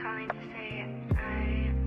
calling to say I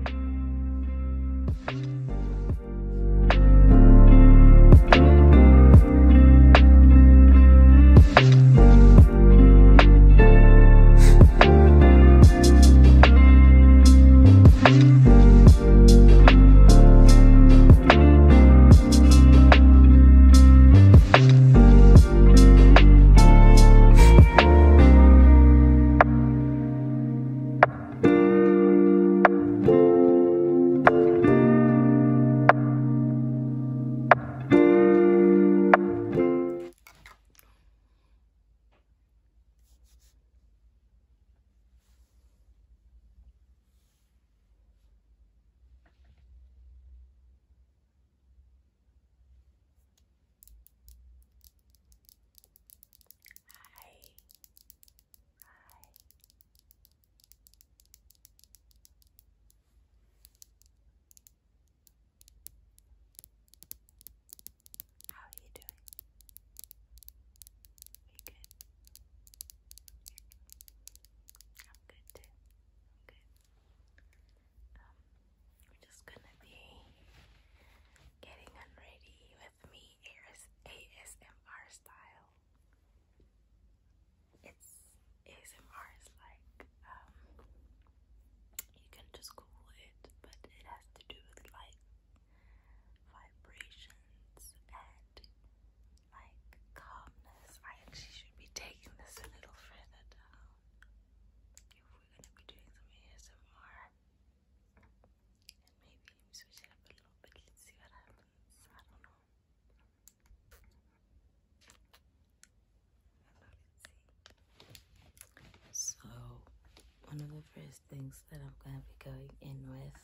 one of the first things that I'm going to be going in with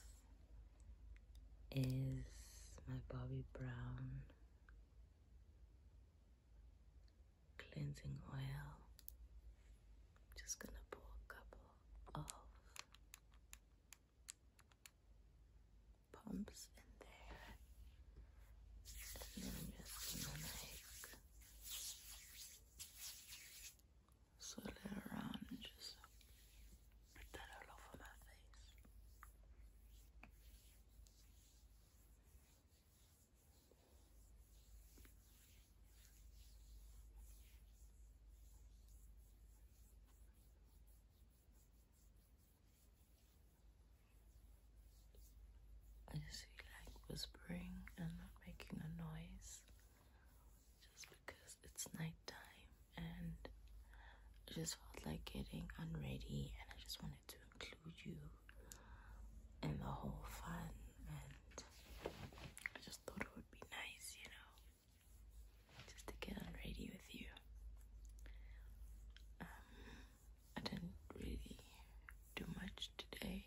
is my Bobbi Brown cleansing oil. Just going to pour a couple of pumps in there, and then I'm just going to swirl it around and just put that all over my face. I just feel like whispering and not making a noise just because it's nighttime, and I just felt like getting unready, and I just wanted to include you in the whole fun, and I just thought it would be nice, you know, just to get unready with you. I didn't really do much today.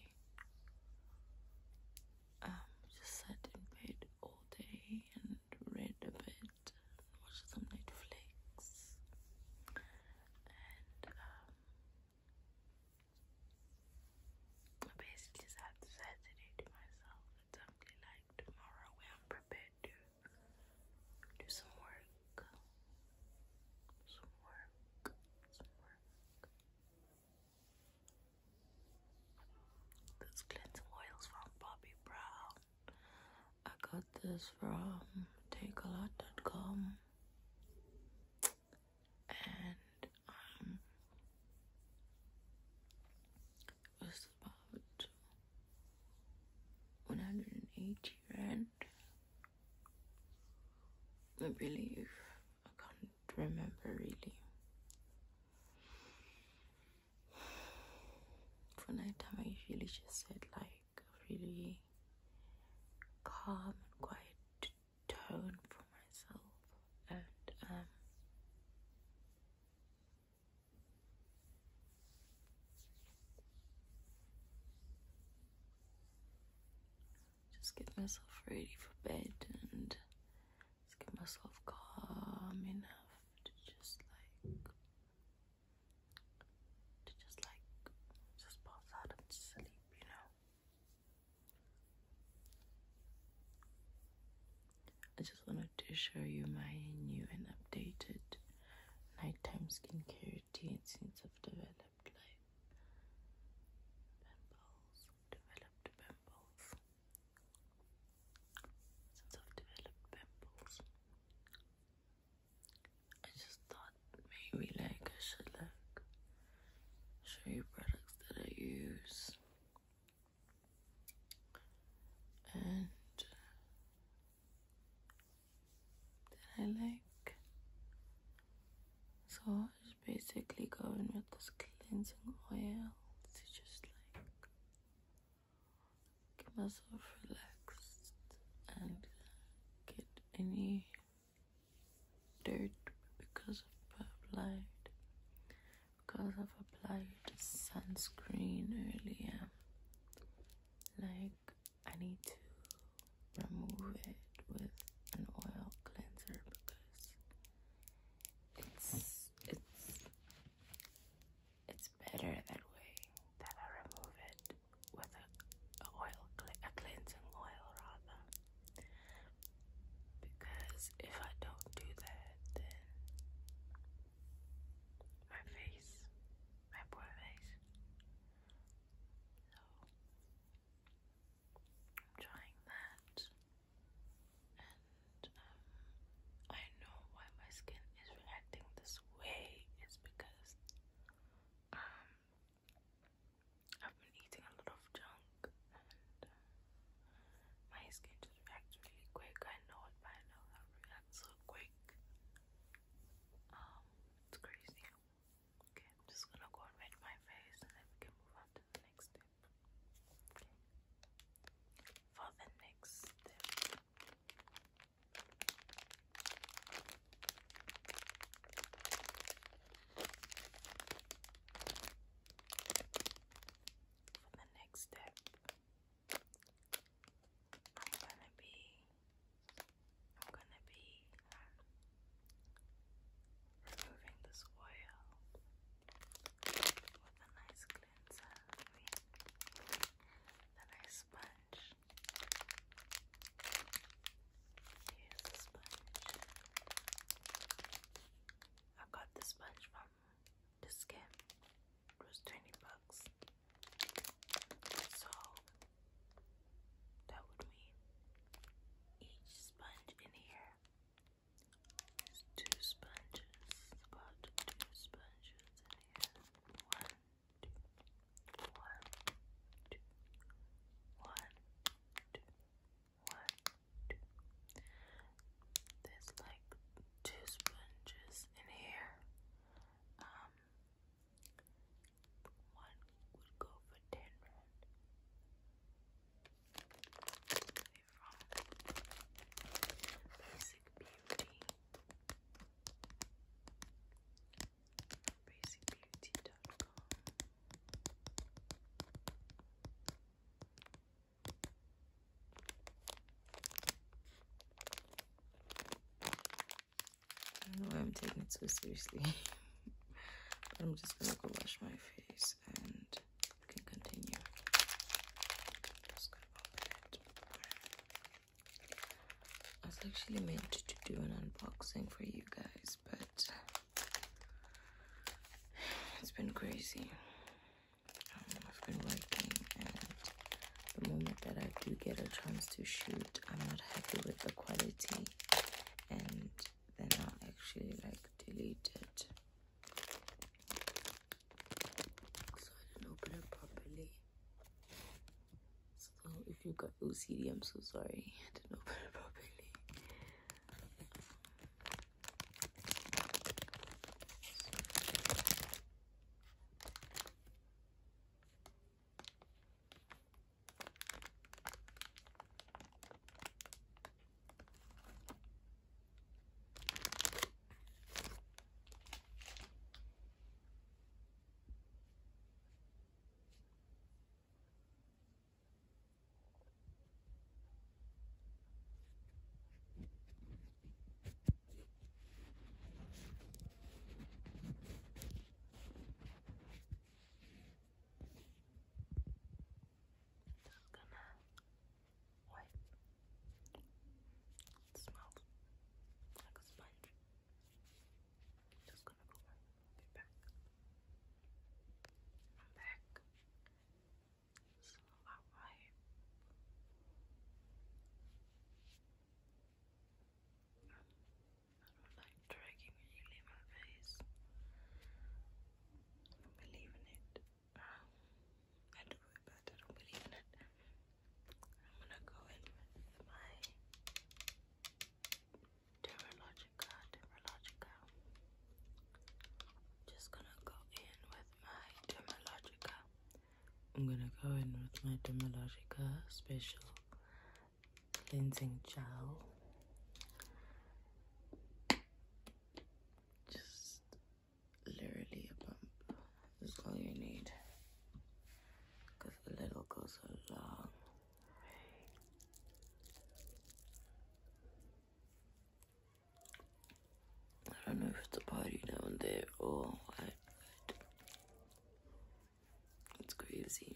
Just sat in bed all day and read a bit, watched some Netflix, and I basically just had Saturday to myself. It's something like tomorrow where I'm prepared to do some work. This cleansing oils from Bobbi Brown. I got this from takealot.com, and it was about 180 rand. I believe. I can't remember really. For nighttime, I usually just set like a really calm and quiet tone for myself, and just get myself ready for bed, and just get myself calm enough to just pass out and sleep, you know. I just wanted to show you my new and updated nighttime skincare routine since I've developed like pimples So I just basically go in with this cleansing oil to just like get myself relaxed and get any dirt because I've applied sunscreen earlier. Like, I need to remove it with an oil cleanser because it's better that way, that I remove it with a cleansing oil rather. Because if I don't do that, then my poor face. So I'm trying that, and I know why my skin is reacting this way. It's because I've been eating a lot of junk, and my skin just reacts really quick. I know it by now. It reacts so quick. It's crazy. Okay, I'm just gonna go and wet my face, and then we can move on to the next step. Okay. For the next step, I'm gonna be removing this oil with a nice cleanser. The nice sponge. Here's the sponge. I got the sponge from the Skin. It was $20. So that would mean each sponge in here is 2 sponges. About 2 sponges in here. 1, 2, 1, 2, 1, 2, 1, 2. There's like 2 sponges in here. One would go for 10 rand. From Basic Beauty. BasicBeauty.com. I don't know why I'm taking it so seriously. But I'm just gonna go wash my face and we can continue. Just gonna open it. I was actually meant to do an unboxing for you guys, but it's been crazy. I've been working, and the moment that I do get a chance to shoot, I'm not happy with the quality, and then I'll actually like delete it. So I didn't open it properly. So if you got OCD, I'm so sorry. I didn't open it properly. I'm gonna go in with my Dermalogica Special Cleansing Gel. Just literally a bump is all you need, because a little goes a long way. I don't know if it's a party down there or what, but it's crazy.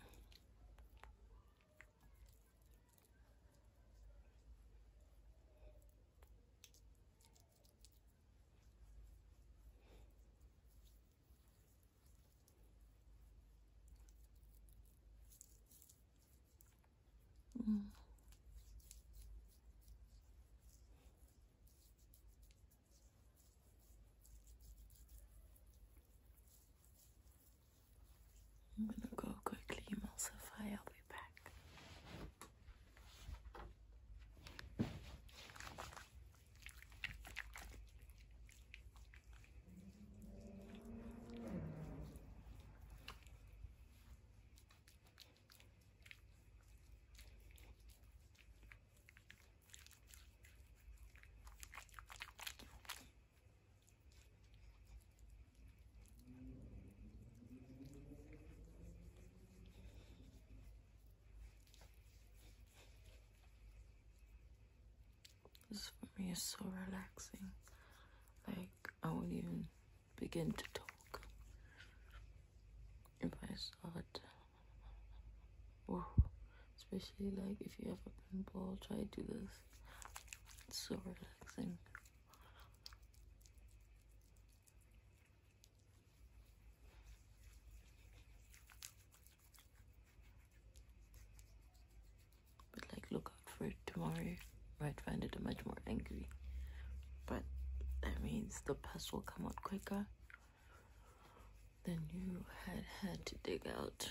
I'm gonna go quickly emulsify, I'll be back. This for me is so relaxing. Like, I won't even begin to talk if I start. Oh, especially like if you have a pimple, try to do this. It's so relaxing. But like, look out for it tomorrow. You might find it much more angry. But that means the pus will come out quicker than you had to dig out,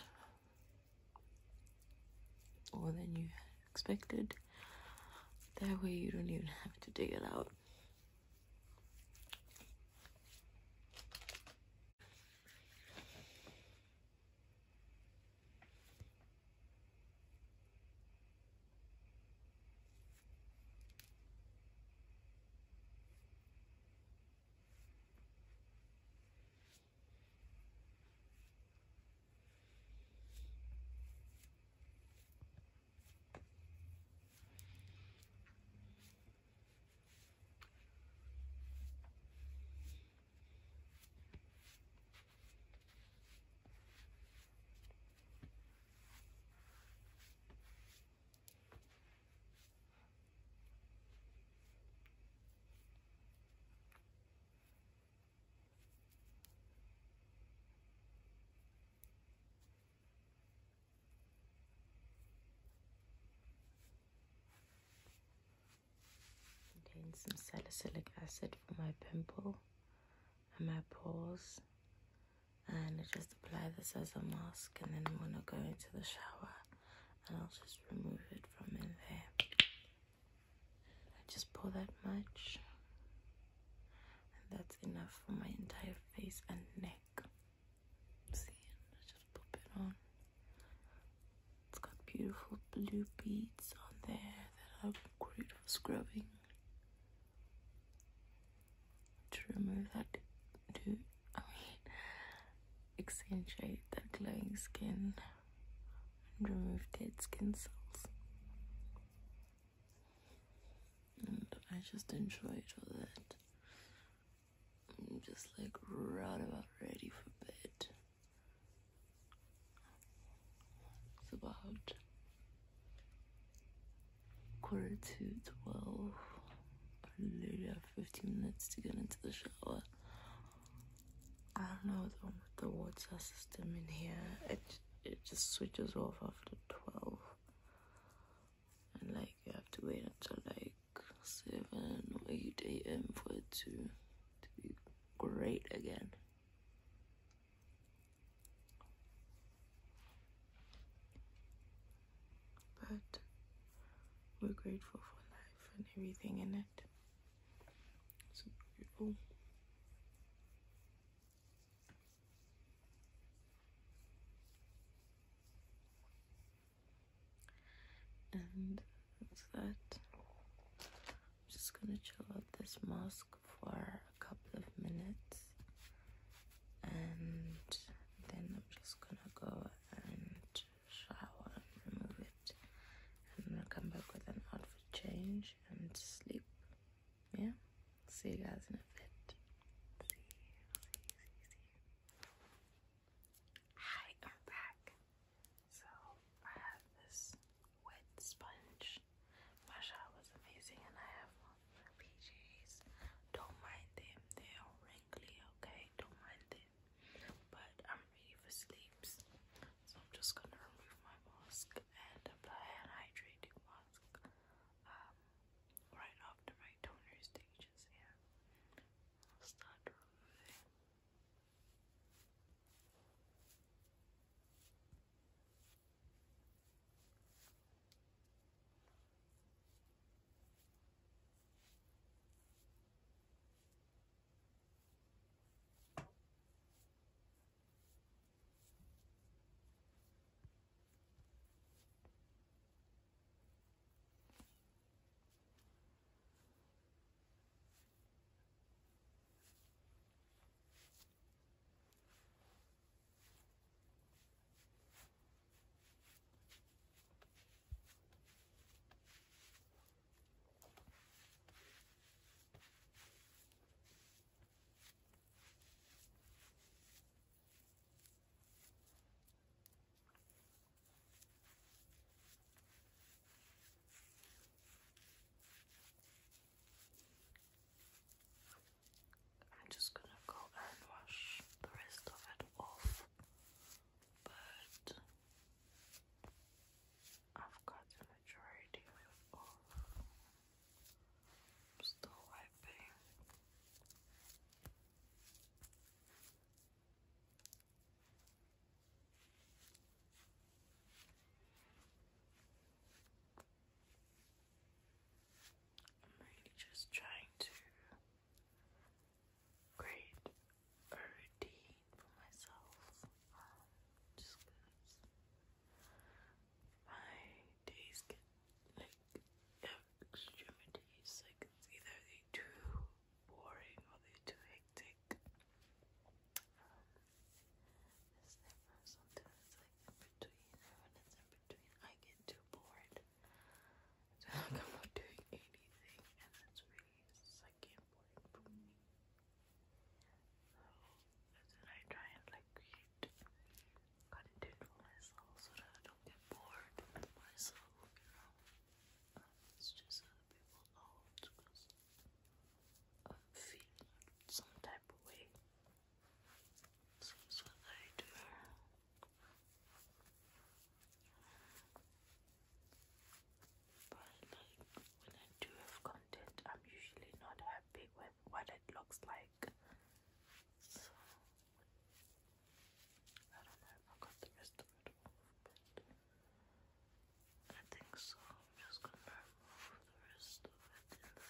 or than you had expected. That way you don't even have to dig it out. Some salicylic acid for my pimple and my pores, and I just apply this as a mask, and then I'm gonna go into the shower and I'll just remove it from in there. I just pour that much, and that's enough for my entire face and neck. See, I just pop it on. It's got beautiful blue beads on there that are great for scrubbing. To remove that, accentuate that glowing skin and remove dead skin cells. And I just enjoyed all that. I'm just like right about ready for bed. It's about 11:45. I literally have 15 minutes to get into the shower. I don't know what's wrong with the water system in here. It just switches off after 12. And like you have to wait until like 7 or 8 a.m. for it to be great again. But we're grateful for life and everything in it. It's so beautiful. that I'm just gonna chill out this mask for a couple of minutes, and then I'm just gonna go and shower and remove it, and I'm gonna come back with an outfit change and sleep. Yeah, see you guys in a bit. Hi, I'm back. So I have this wet sponge. My shower was amazing, and I have on my PJs. Don't mind them, they are wrinkly, okay? Don't mind them. But I'm ready for sleeps. So I'm just gonna remove my mask and apply an hydrating mask right after my toner stages. Yeah, I'll start removing. I'm just gonna go and wash the rest of it off, but I've got the majority of it off. I'm still wiping. I'm really just trying to create a routine for myself, just because my days get like extremities, like it's either they're too boring or they're too hectic. It's never something that's like in between, and when it's in between I get too bored. So like I'm not doing anything, and that's really like important for me. So then I try and like create content for myself so that I don't get bored with myself, you know. It's just so that people know, because I'm feeling some type of way. So that's what I do. But like when I do have content, I'm usually not happy with what it looks like. So I don't know if I got the rest of it off, but I think so. I'm just gonna remove the rest of it in the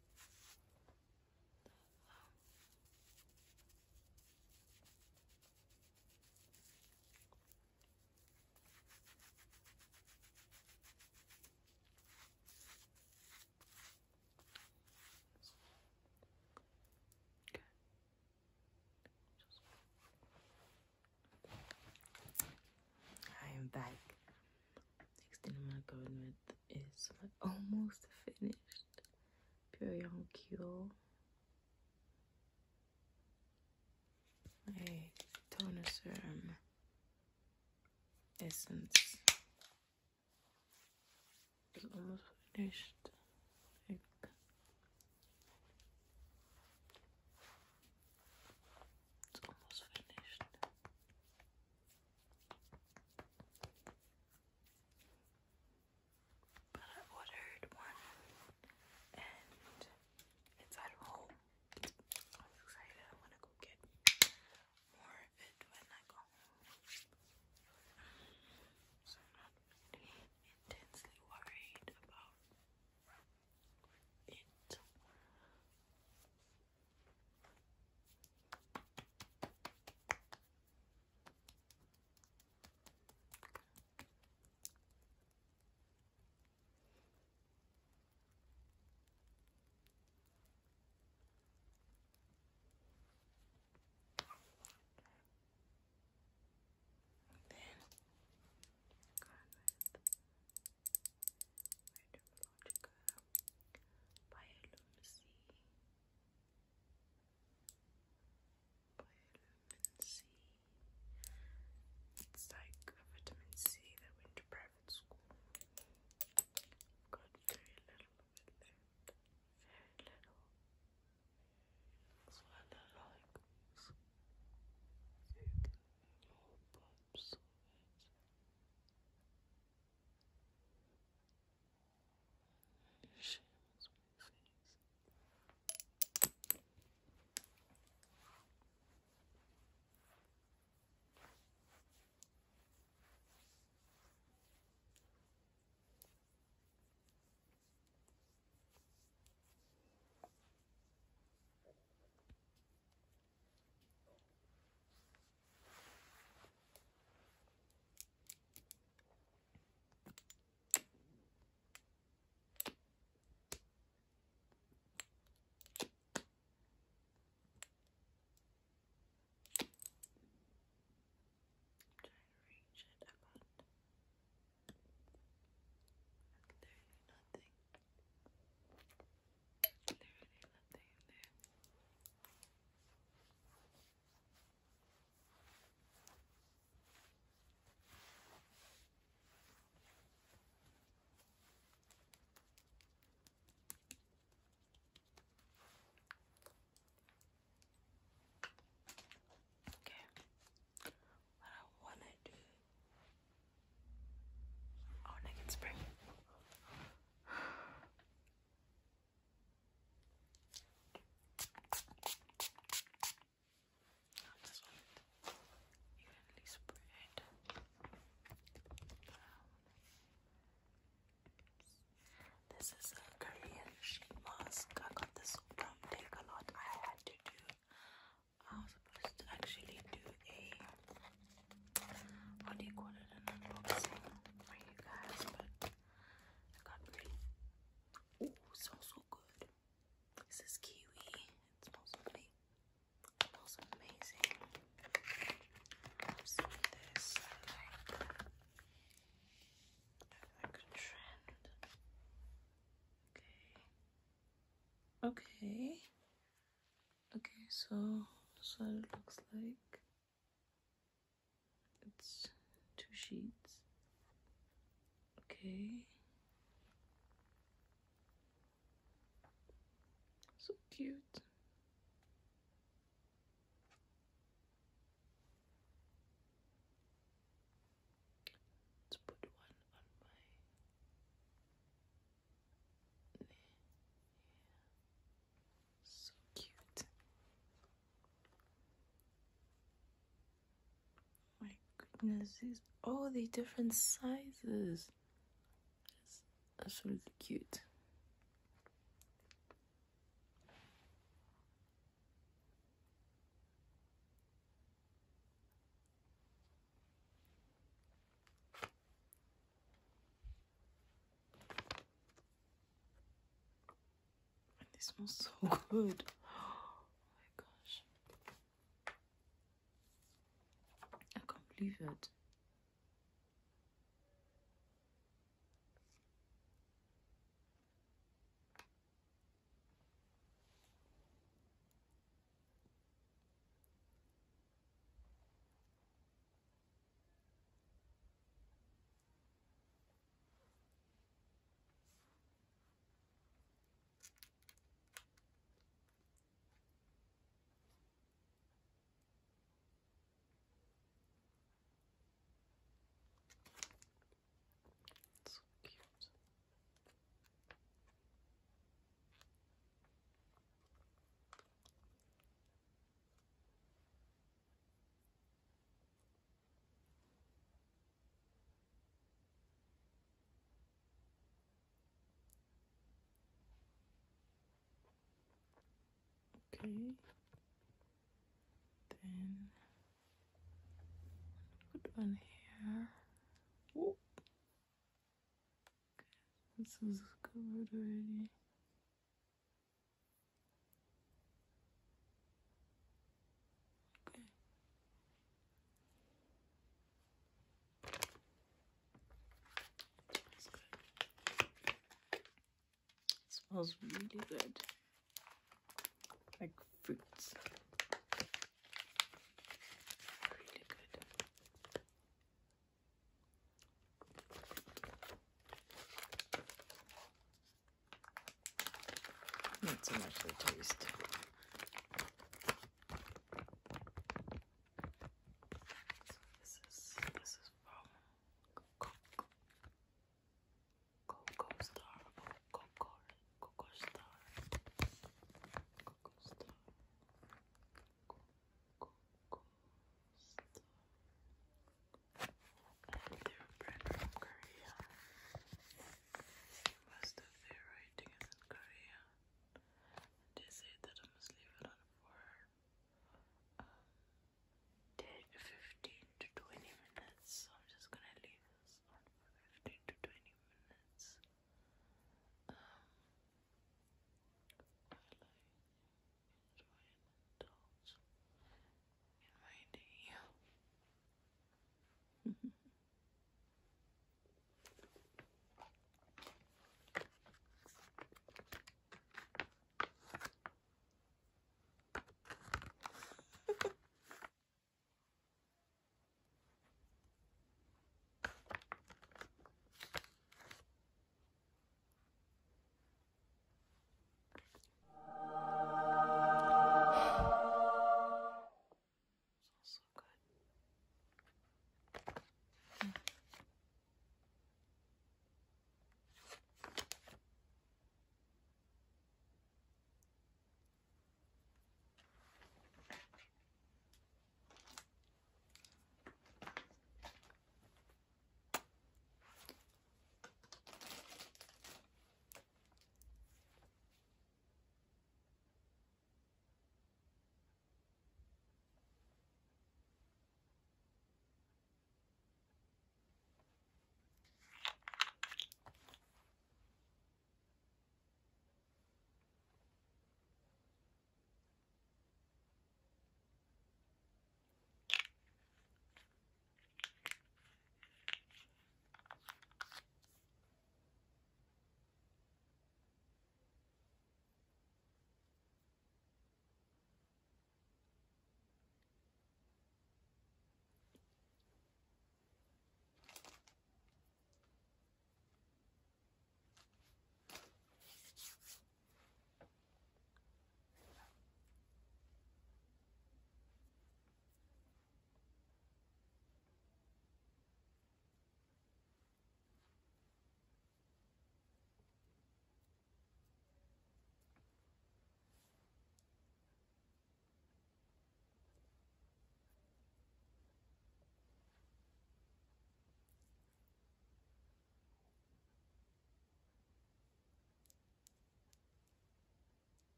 I am back. Next thing I'm gonna go in with is my almost finished Pure Young Cure. My toner serum essence is almost finished. Like, it's almost finished. But I ordered one and it's at home. I'm excited. I want to go get more of it when I go home. So I'm not really intensely worried about Okay. Okay, so that's what it looks like. It's 2 sheets. Okay. So cute. Let's put one on my knee. So cute. My goodness, these the different sizes. That's really cute. And they smell so good. Oh my gosh. I can't believe it. So cute. Okay. Then put one here. Oh. Okay. This is covered already. Okay. Smells good. It smells really good. Like fruits. Really good. Not so much the taste. So this is from Coco Star. Coco Star. Coco Star. Coco Star. And they're a brand from Korea. Most of their writing is in Korea. They say that I must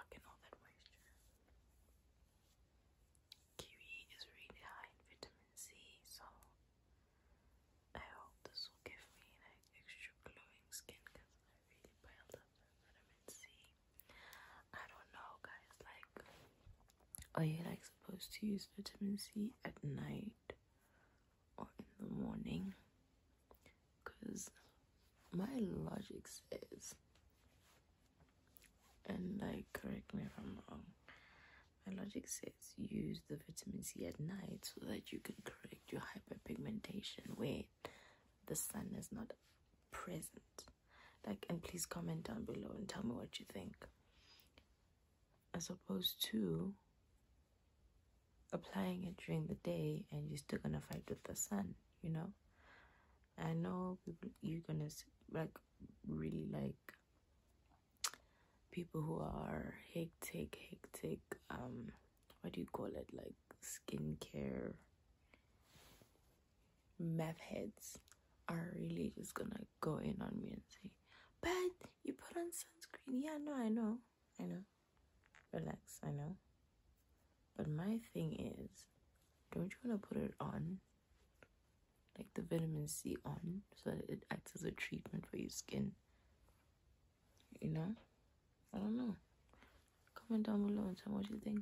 soak in all that moisture. Kiwi is really high in vitamin C, so I hope this will give me like extra glowing skin because I really piled up that vitamin C. I don't know, guys, like, are you like supposed to use vitamin C at night or in the morning? Because my logic says, and like, correct me if I'm wrong, my logic says use the vitamin C at night so that you can correct your hyperpigmentation where the sun is not present. Like, and please comment down below and tell me what you think, as opposed to applying it during the day and you're still gonna fight with the sun, you know. I know people, you're gonna like really like people who are hectic what do you call it, like skincare meth heads are really just gonna go in on me and say, but you put on sunscreen. Yeah, no, I know, relax, I know. But my thing is, don't you want to put it on, like the vitamin C on, so that it acts as a treatment for your skin, you know? I don't know. Comment down below and tell me what you think.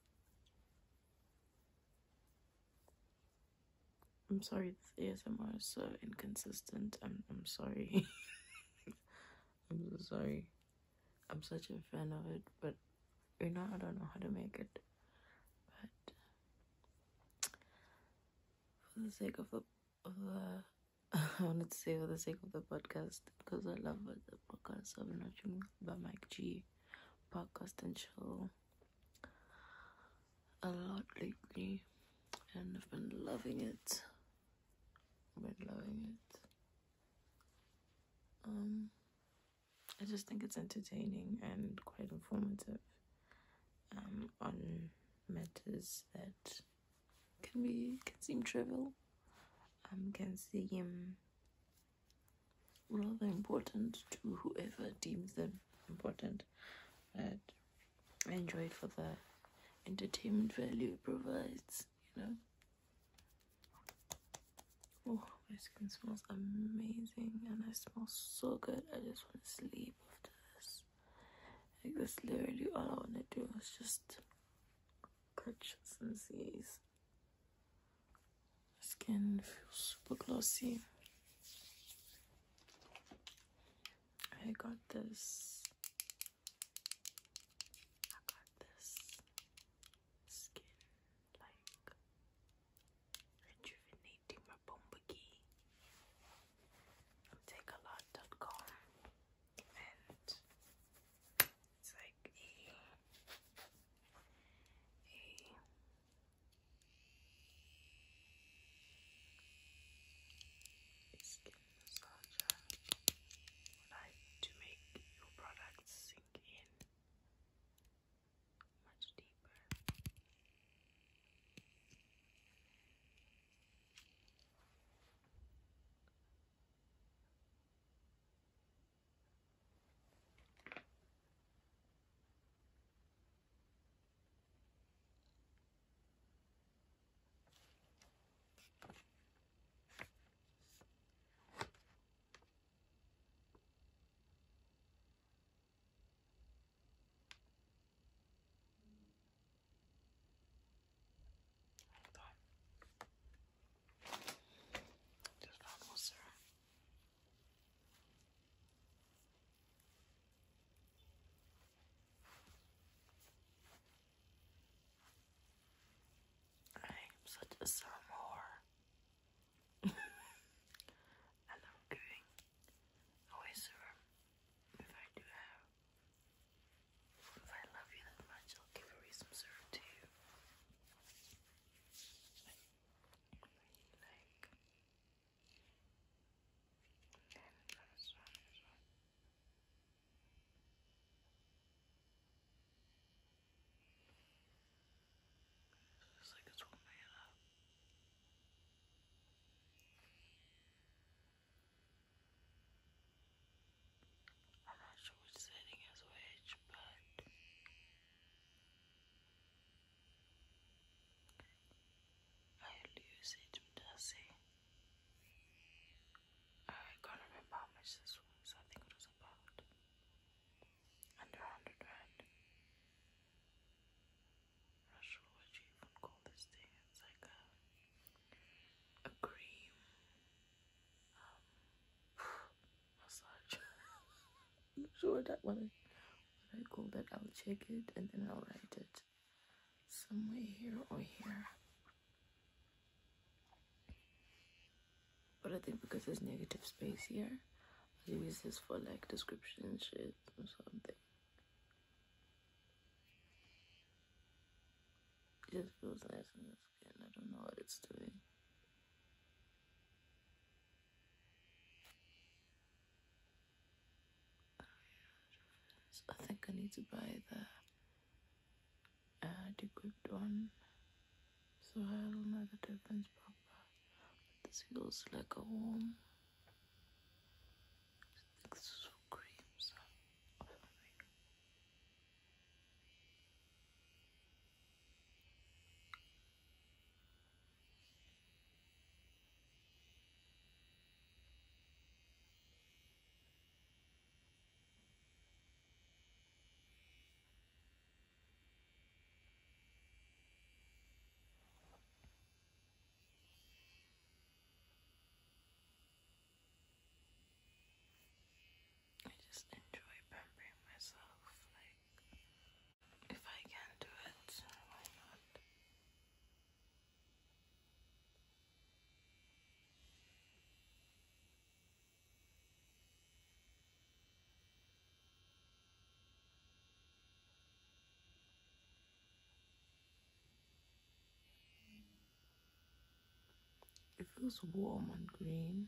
I'm sorry this ASMR is so inconsistent. I'm sorry. I'm so sorry. I'm such a fan of it, but you know, I don't know how to make it. But for the sake of the I wanted to say for the sake of the podcast, because I love the podcast I've been watching by Mike G podcast and chill a lot lately, and I've been loving it. I just think it's entertaining and quite informative on matters that can seem trivial, can seem rather important to whoever deems them important. But I enjoy it for the entertainment value it provides, you know. Oh, my skin smells amazing and I smell so good. I just want to sleep after this. Like, that's literally all I want to do is just catch sensies. Skin feels super glossy. I got this skin like rejuvenating my bombagi from takealot.com, and it's like a skin massager. Like to make your product sure that what I call that, I'll check it and then I'll write it somewhere here or here. But I think because there's negative space here, I'll use this for like description and shit or something. It just feels nice on the skin. I don't know what it's doing. I think I need to buy the decrypt one, so I don't know the difference proper. This feels like a warm. This is for creams. I just enjoy pampering myself. Like, if I can do it, why not? It feels warm and green.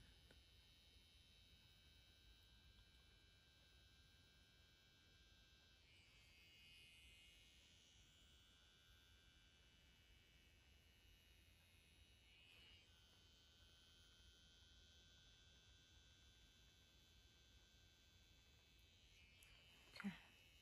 Okay.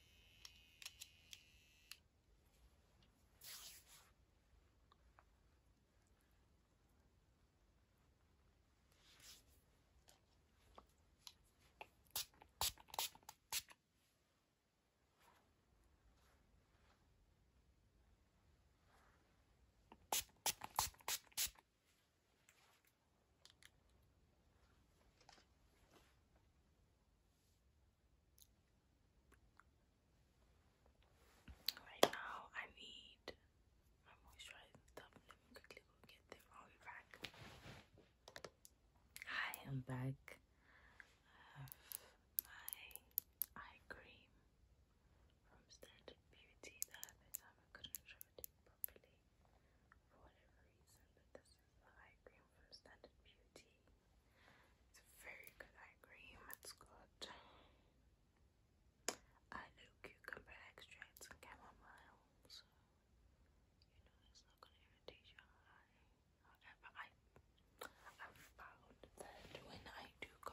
Right now, I need my moisturizing stuff. Let me quickly go get them. I'll be back. Hi, I'm back. I have my eye cream from Standard Beauty. The other time I couldn't show it properly for whatever reason, but this is the eye cream from Standard Beauty. It's a very good eye cream. It's got aloe, cucumber extracts, and chamomile, so it's not gonna irritate your eye. However, I've found that when I do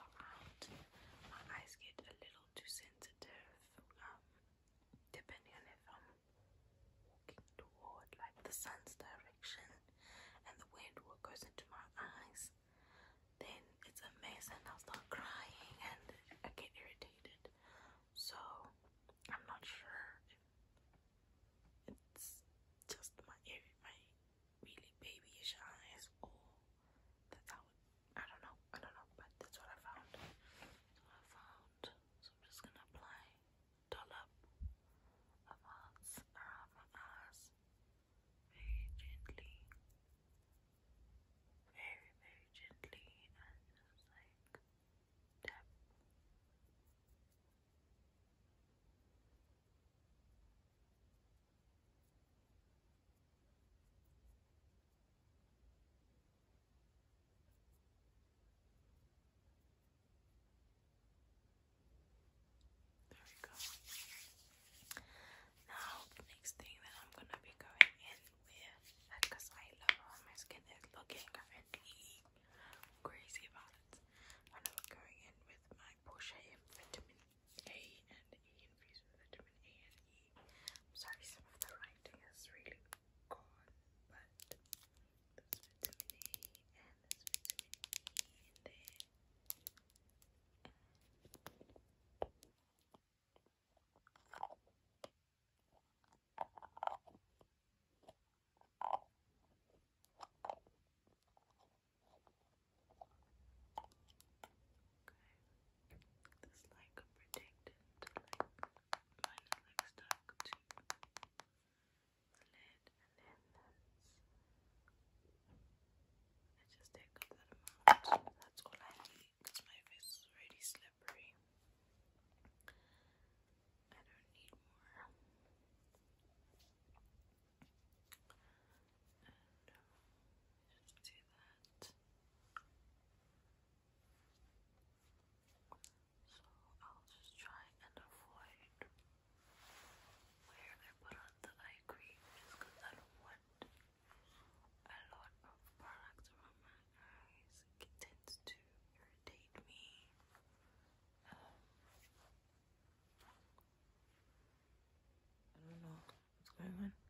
going on.